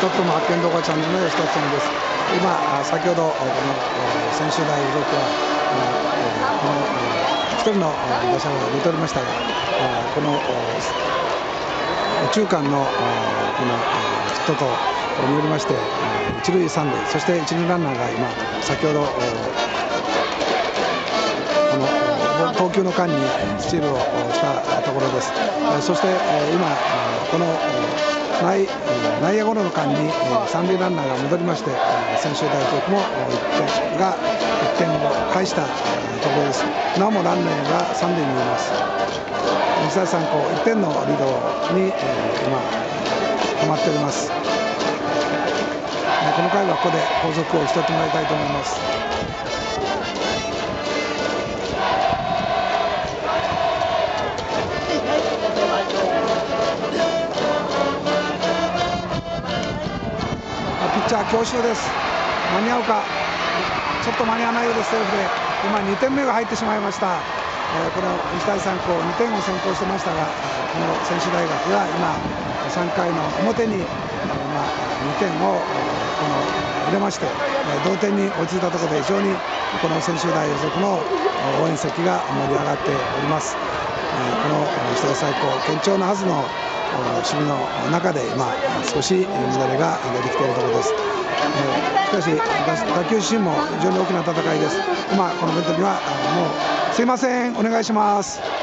トップの発見動画チャンネルの吉田つです。今、先ほどこの専修大付属はこの1人の打者が出ておりましたが、この右中間のこのヒットとによりまして一塁三塁、そして一塁ランナーが今先ほどこの投球の間にスチールをしたところです。そして今この内野ゴロの間に三塁ランナーが戻りまして、専修大付属も1点を返したところです。なおもランナーが三塁にいます。日大三高1点のリードに今止まっております。この回はここで後続を打ち取ってもらいたいと思います。ピッチャー強襲です。間に合うか、ちょっと間に合わないようです。セーフで今2点目が入ってしまいました。この日大三高2点を先行してましたが、この専修大学が今3回の表に2点を入れまして、同点に追いついたところで非常にこの専修大付属の応援席が盛り上がっております。この日大三高堅調なはずの守備の中で今少し乱れが出てきているところです。しかし打球自身も非常に大きな戦いです。今このベントにはもうすいません、お願いします。